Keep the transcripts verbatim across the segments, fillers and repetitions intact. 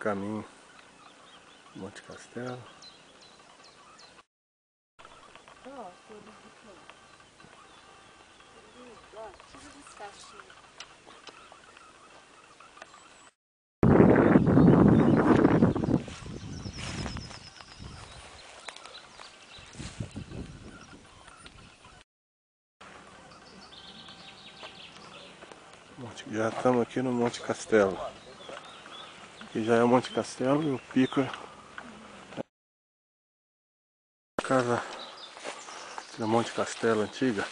caminho Monte Castelo. Ó, tudo aqui. Ó, tira dos cachinhos. Já estamos aqui no Monte Castelo. Aqui já é o Monte Castelo e o pico é a casa do Monte Castelo antiga.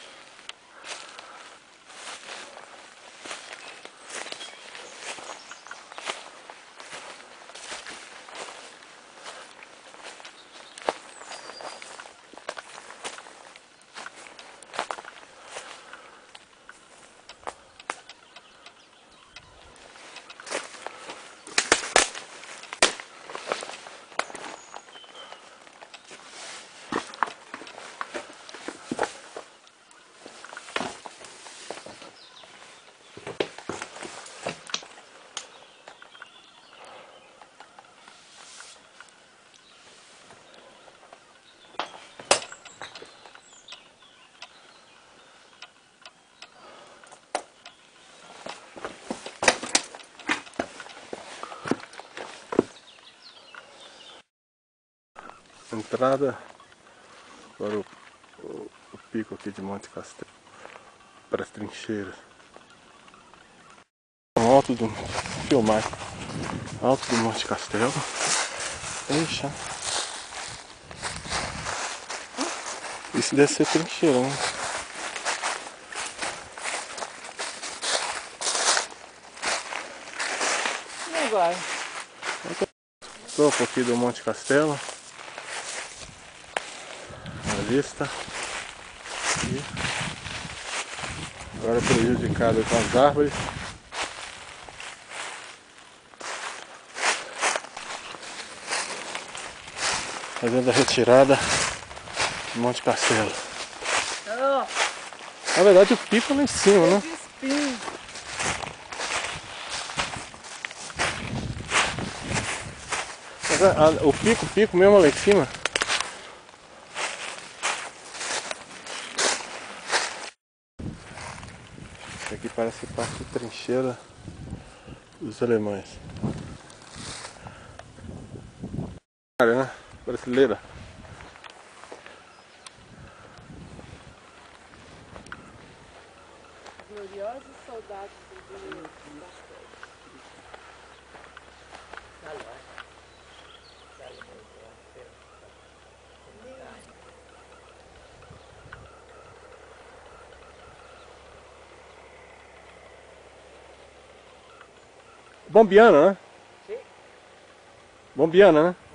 Entrada para o, o, o pico aqui de Monte Castelo, para as trincheiras. Alto do filmar, alto do Monte Castelo. Eixa. Isso deve ser trincheira, né? E agora? Topo aqui do Monte Castelo. A vista. E agora prejudicado com as árvores. Fazendo a retirada do Monte Castelo. Oh, Na verdade o pico é lá em cima, né? Mas a, a, o pico, o pico mesmo lá em cima. Isso aqui parece parte de trincheira dos alemães. Cara, né? Brasileira. gloriosos soldados brasileiros. Bombiana, né? Sim. Bombiana, né?